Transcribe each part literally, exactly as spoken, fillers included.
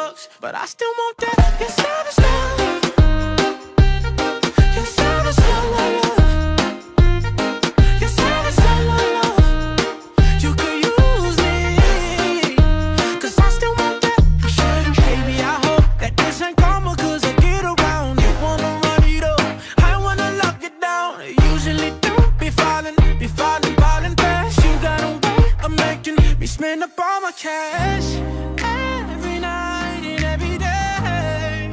fucks, but I still want that. Your savage love, your savage love, your savage love, love. You could use me, 'cause I still want that. Baby, I hope that this ain't karma, 'cause I get around. You wanna run it up, I wanna lock it down. I usually don't be falling, be falling, falling fast. You got a way of making me spend up all my cash. Every night and every day,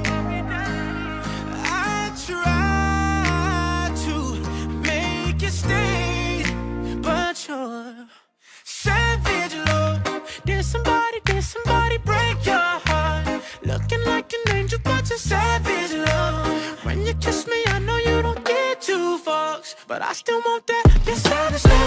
I try to make you stay, but you're savage love. Did somebody, did somebody break your heart? Looking like an angel, but you're savage love. When you kiss me, I know you don't get two fucks, but I still want that. You're savage love.